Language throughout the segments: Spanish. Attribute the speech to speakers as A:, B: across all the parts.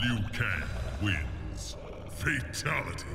A: Liu Kang wins. Fatality.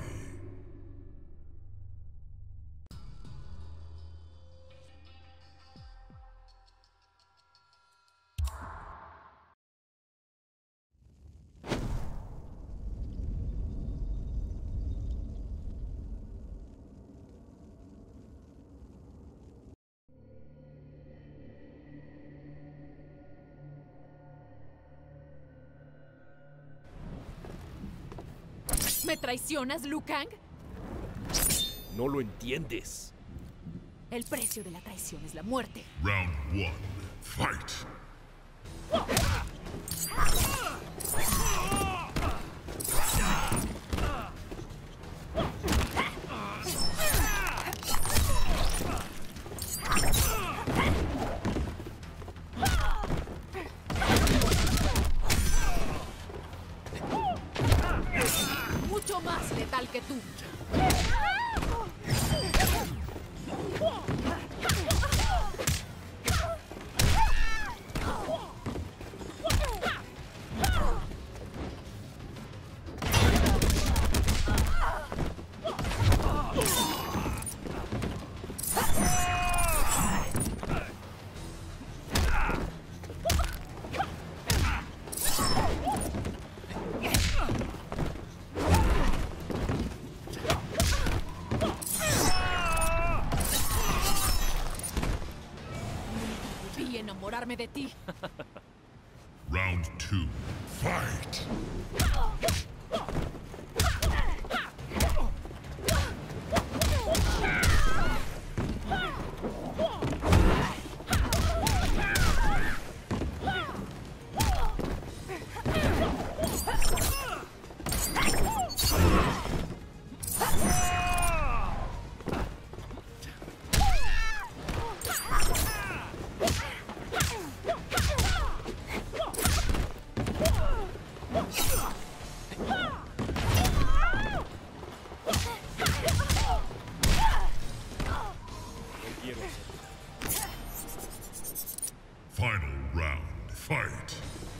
B: ¿Me traicionas, Liu Kang?
C: No lo entiendes.
B: El precio de la traición es la muerte.
A: Round 1. Fight.
B: Mucho más letal que tú. Vi enamorarme de ti.
A: Round 2. Fight. Final round. Fight.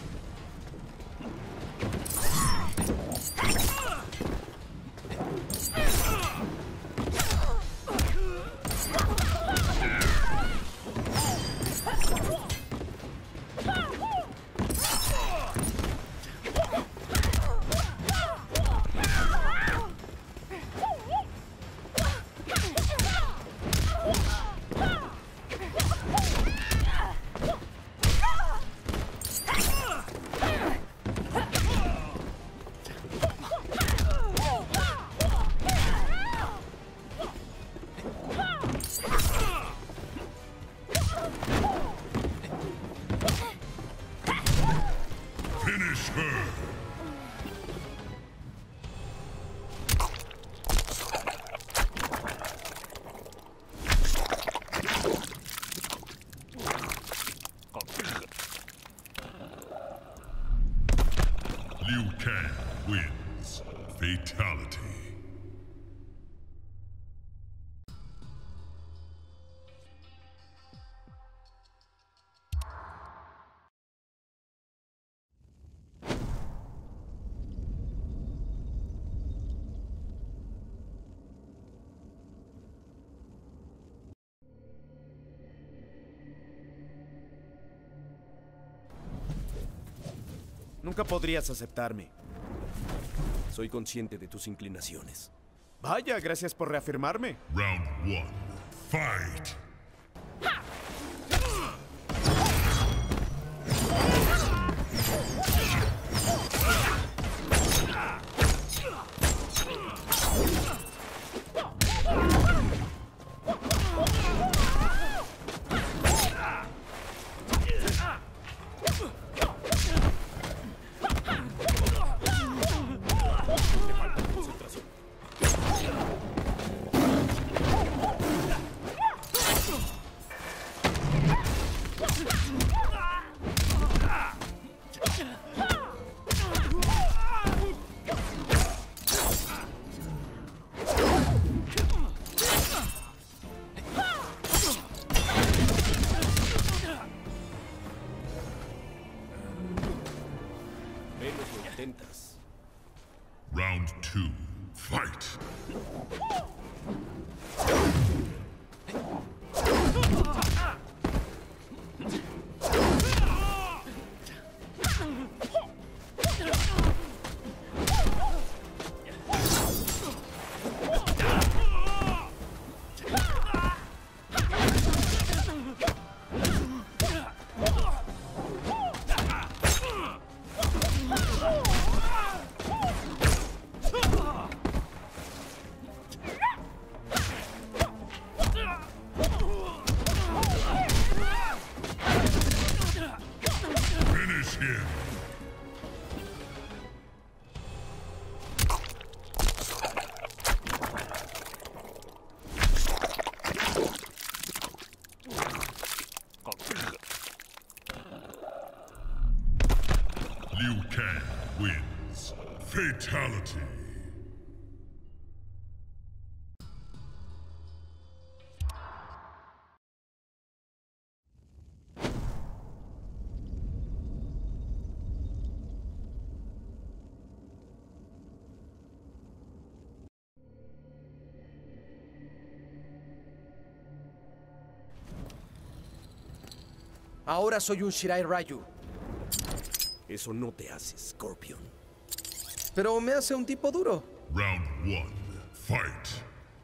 A: Finish her. Liu Kang wins. Fatality.
C: Nunca podrías aceptarme. Soy consciente de tus inclinaciones.
D: Vaya, gracias por reafirmarme.
A: Round 1. Fight.
C: intentas.
A: Round 2. Fight! Finish him! Liu Kang wins. Fatality.
E: Ahora soy un Shirai Ryu,
C: Eso no te hace, Scorpion.
E: pero me hace un tipo duro.
A: Round 1. Fight!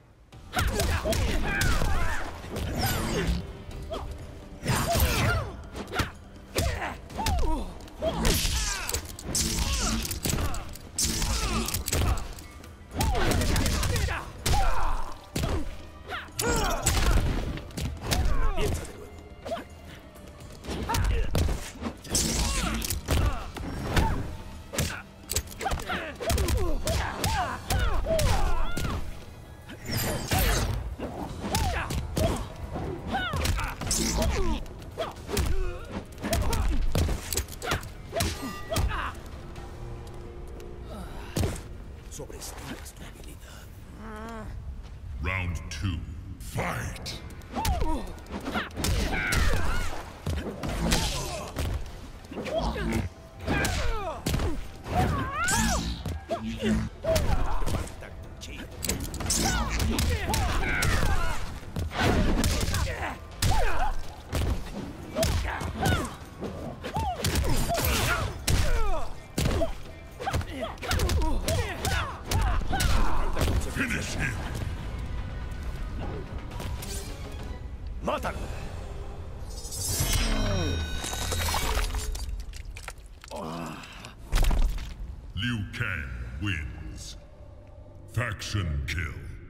C: Piensa de nuevo. Sobreestimas tu habilidad.
A: Round 2. Fight!
C: Tacto chido.
A: Finish him!
C: ¡Mátalo!
A: Liu Kang wins. Faction kill.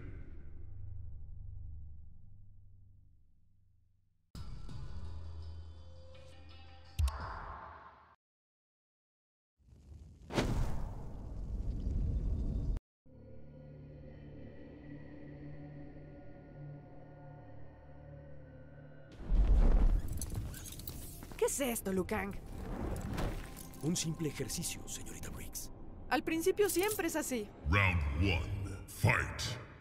F: ¿Qué es esto, Liu Kang?
C: Un simple ejercicio, señorita Briggs.
F: Al principio siempre es así.
A: Round 1. Fight!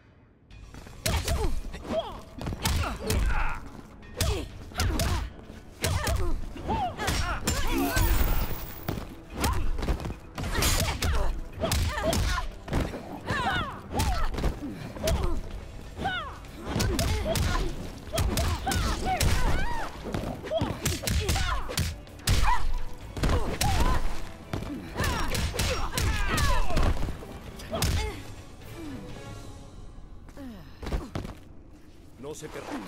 C: No se perdona.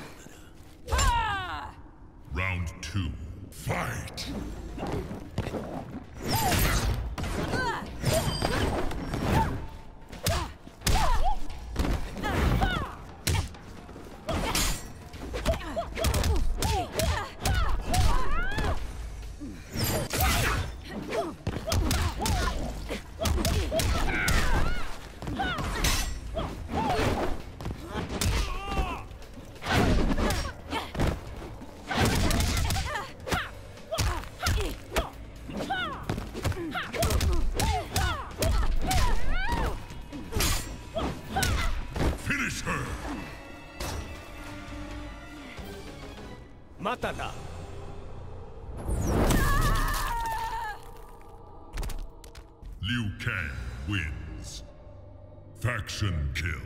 A: Round 2. Fight! Finish her!
C: ¡Mátala!
A: Liu Kang wins. Faction kill.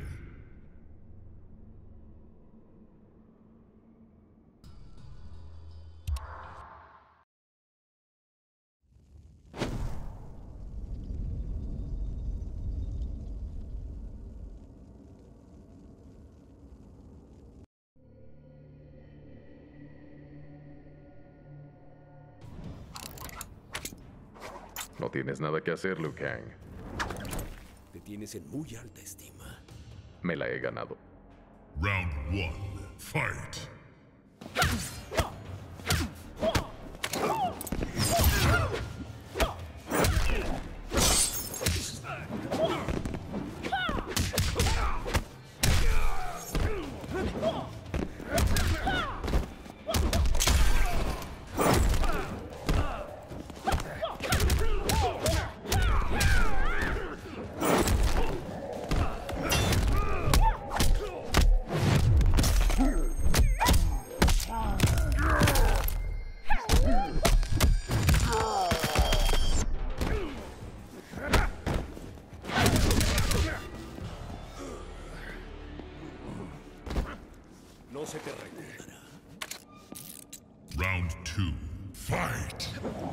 G: No tienes nada que hacer, Liu Kang.
C: Te tienes en muy alta estima.
G: Me la he ganado.
A: Round 1. Fight.
C: No se te recordará.
A: Round 2. Fight.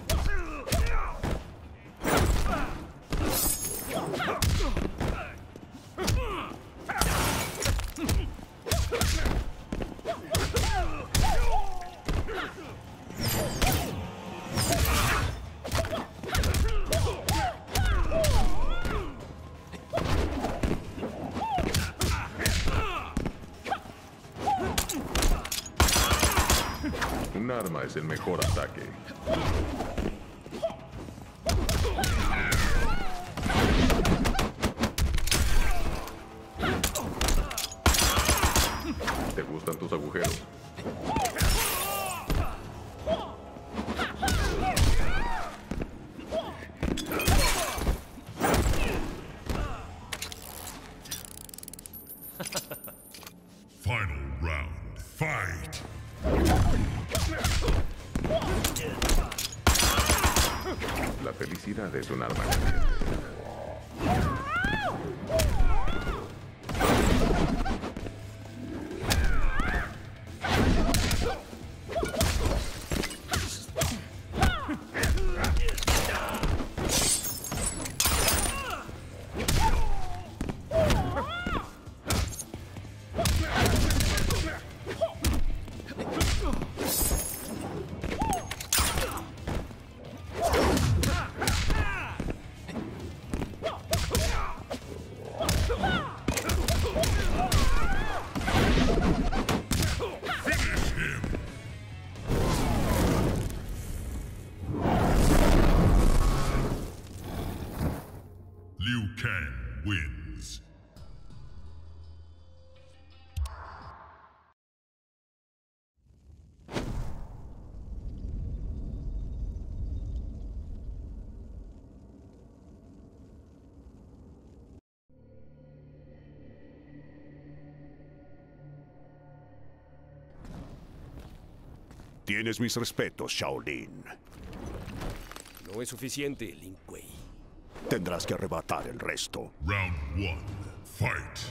G: Un arma es el mejor ataque. ¿Te gustan tus agujeros?
A: Final round. Fight.
G: La felicidad es un arma caliente.
A: Liu Kang wins.
H: Tienes mis respetos, Shaolin.
C: No es suficiente, Lin Kuei.
H: Tendrás que arrebatar el resto.
A: Round 1. Fight.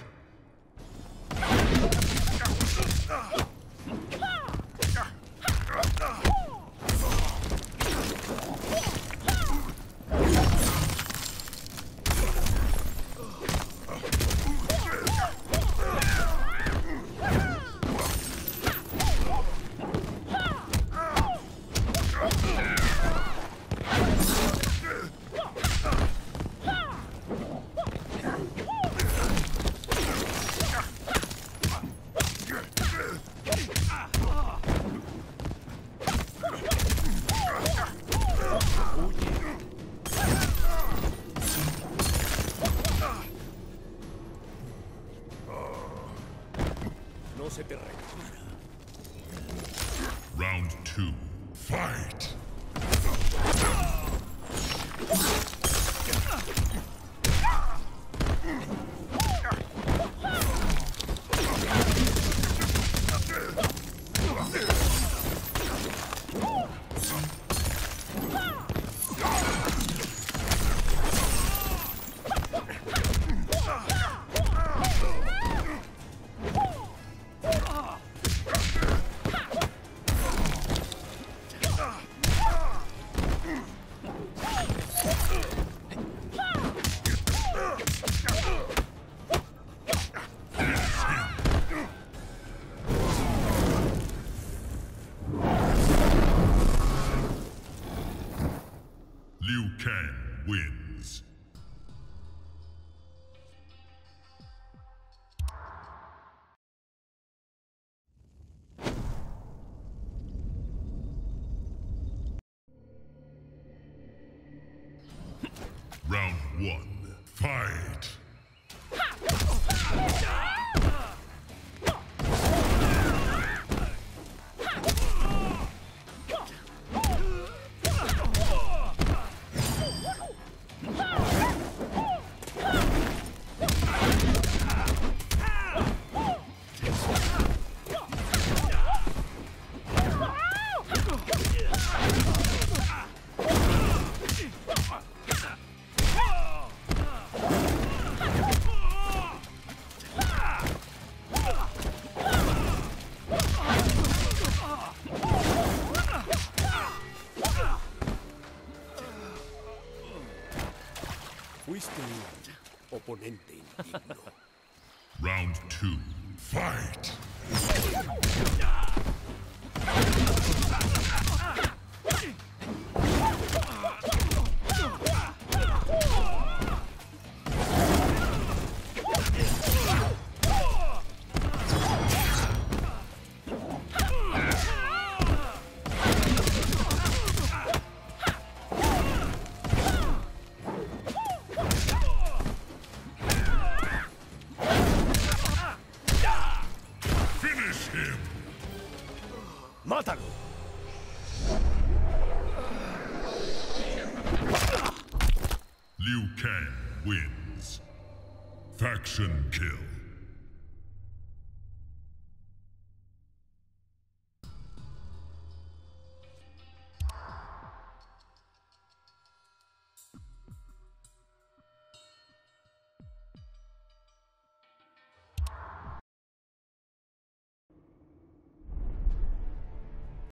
A: Liu Kang wins. Round 1. Fight!
C: Fuiste un oponente indigno.
A: Round 2. Fight! Finish him!
C: ¡Mátalo!
A: Liu Kang wins. Faction kill.